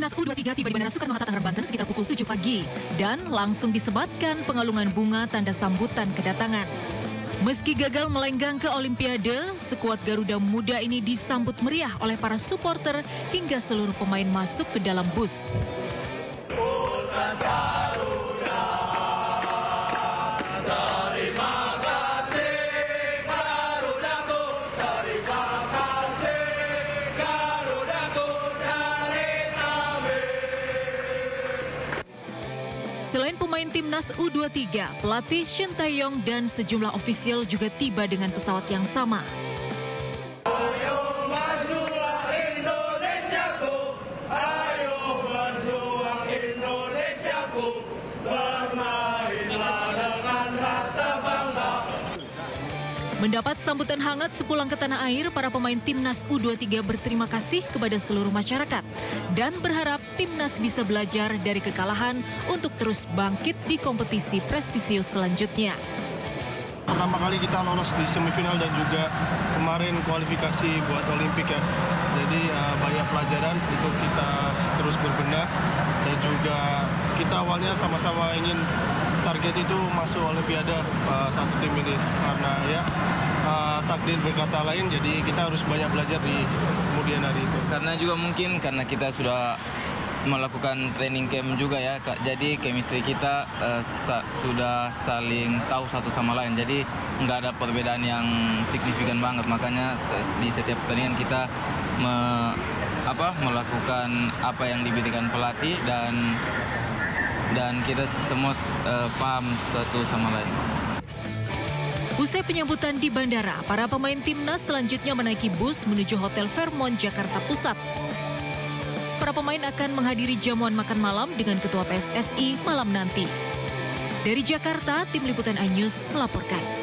Timnas U23 tiba di Bandara Soekarno-Hatta, Tangerang, Banten sekitar pukul 7 pagi dan langsung disematkan pengalungan bunga tanda sambutan kedatangan. Meski gagal melenggang ke Olimpiade, skuad Garuda Muda ini disambut meriah oleh para supporter hingga seluruh pemain masuk ke dalam bus. Selain pemain timnas U23, pelatih Shin Tae-yong dan sejumlah ofisial juga tiba dengan pesawat yang sama. Ayo majulah Indonesiaku, ayo berjuang Indonesiaku, bermainlah dengan rasa bangga. Mendapat sambutan hangat sepulang ke tanah air, para pemain timnas U23 berterima kasih kepada seluruh masyarakat dan berharap timnas bisa belajar dari kekalahan untuk terus bangkit di kompetisi prestisius selanjutnya. Pertama kali kita lolos di semifinal dan juga kemarin kualifikasi buat Olimpik ya. Jadi banyak pelajaran untuk kita terus berbenah dan juga kita awalnya sama-sama ingin target itu masuk Olimpiade ke satu tim ini karena ya takdir berkata lain, jadi kita harus banyak belajar di kemudian hari itu. Karena juga mungkin karena kita sudah melakukan training camp juga ya, jadi chemistry kita sudah saling tahu satu sama lain, jadi nggak ada perbedaan yang signifikan banget, makanya di setiap pertandingan kita melakukan apa yang diberikan pelatih dan kita semua paham satu sama lain. Usai penyambutan di bandara, para pemain timnas selanjutnya menaiki bus menuju Hotel Fairmont, Jakarta Pusat. Para pemain akan menghadiri jamuan makan malam dengan Ketua PSSI malam nanti. Dari Jakarta, Tim Liputan iNews melaporkan.